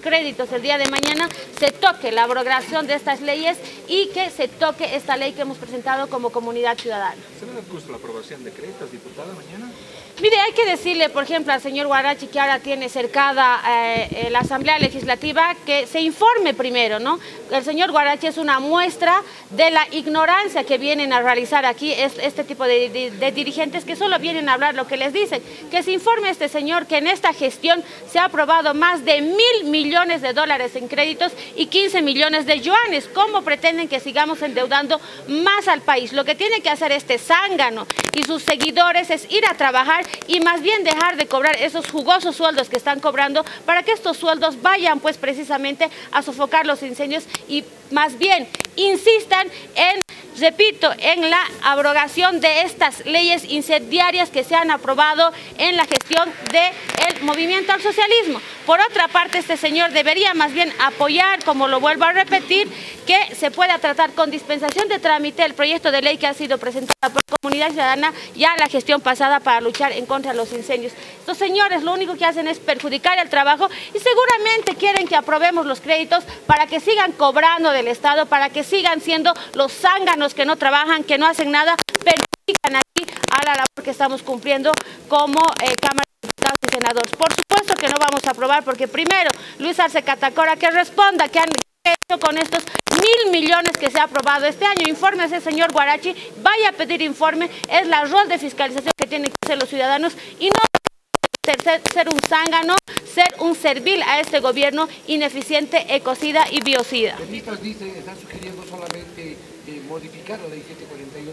créditos el día de mañana, se toque la abrogación de estas leyes y que se toque esta ley que hemos presentado como comunidad ciudadana. ¿Se le puso la aprobación de créditos, diputada, mañana? Mire, hay que decirle, por ejemplo, al señor Guarachi, que ahora tiene cercada la Asamblea Legislativa, que se informe primero, ¿no? El señor Guarachi es una muestra de la ignorancia que vienen a realizar aquí este tipo de dirigentes que solo vienen a hablar lo que les dicen. Que se informe este señor que en esta gestión se ha aprobado más de 1.000 millones de dólares en créditos y 15 millones de yuanes. ¿Cómo pretenden que sigamos endeudando más al país? Lo que tiene que hacer este zángano y sus seguidores es ir a trabajar y más bien dejar de cobrar esos jugosos sueldos que están cobrando para que estos sueldos vayan pues precisamente a sofocar los incendios y más bien insistan en, repito, en la abrogación de estas leyes incendiarias que se han aprobado en la gestión del movimiento al socialismo. Por otra parte, este señor debería más bien apoyar, como lo vuelvo a repetir, que se pueda tratar con dispensación de trámite el proyecto de ley que ha sido presentado por Comunidad Ciudadana ya la gestión pasada para luchar en contra de los incendios. Estos señores lo único que hacen es perjudicar el trabajo y seguramente quieren que aprobemos los créditos para que sigan cobrando del Estado, para que sigan siendo los zánganos que no trabajan, que no hacen nada, perjudican aquí a la labor que estamos cumpliendo como Cámara de Diputados y Senadores. Por supuesto que no vamos a aprobar porque primero Luis Arce Catacora que responda qué han hecho con estos 1.000 millones que se ha aprobado este año. Infórmese, señor Guarachi, vaya a pedir informe, es la rol de fiscalización que tienen que hacer los ciudadanos y no ser un zángano, ser un servil a este gobierno ineficiente, ecocida y biocida. Los ministros dicen, están sugiriendo solamente modificar la ley 741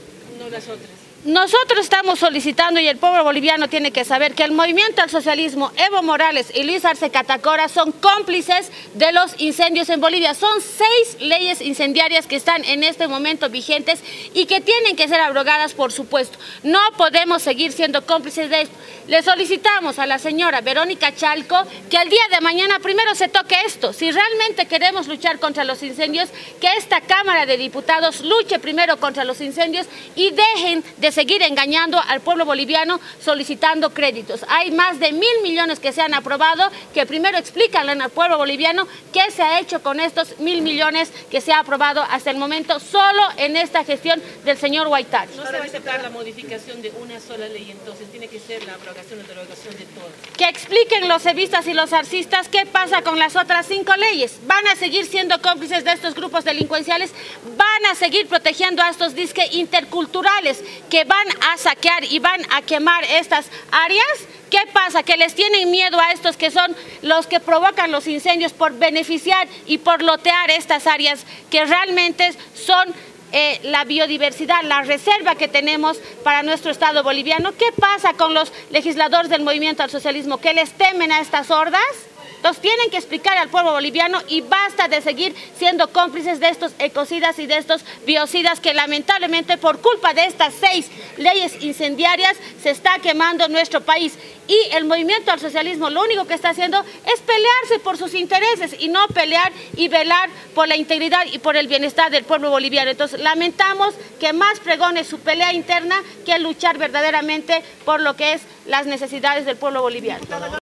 y no las otras. Nosotros estamos solicitando y el pueblo boliviano tiene que saber que el movimiento al socialismo, Evo Morales y Luis Arce Catacora son cómplices de los incendios en Bolivia. Son 6 leyes incendiarias que están en este momento vigentes y que tienen que ser abrogadas, por supuesto. No podemos seguir siendo cómplices de esto. Le solicitamos a la señora Verónica Chalco que el día de mañana primero se toque esto. Si realmente queremos luchar contra los incendios, que esta Cámara de Diputados luche primero contra los incendios y dejen de seguir engañando al pueblo boliviano solicitando créditos. Hay más de 1.000 millones que se han aprobado, que primero explícanle al pueblo boliviano qué se ha hecho con estos 1.000 millones que se ha aprobado hasta el momento solo en esta gestión del señor Huaytari. No se va a aceptar la modificación de una sola ley, entonces tiene que ser la abrogación o derogación de todas. Que expliquen los evistas y los arcistas qué pasa con las otras 5 leyes. ¿Van a seguir siendo cómplices de estos grupos delincuenciales? ¿Van a seguir protegiendo a estos disque interculturales que van a saquear y van a quemar estas áreas? ¿Qué pasa? ¿Que les tienen miedo a estos que son los que provocan los incendios por beneficiar y por lotear estas áreas que realmente son la biodiversidad, la reserva que tenemos para nuestro Estado boliviano? ¿Qué pasa con los legisladores del movimiento al socialismo que les temen a estas hordas? Entonces tienen que explicar al pueblo boliviano y basta de seguir siendo cómplices de estos ecocidas y de estos biocidas que lamentablemente por culpa de estas 6 leyes incendiarias se está quemando nuestro país. Y el movimiento al socialismo lo único que está haciendo es pelearse por sus intereses y no pelear y velar por la integridad y por el bienestar del pueblo boliviano. Entonces lamentamos que más pregone su pelea interna que luchar verdaderamente por lo que es las necesidades del pueblo boliviano.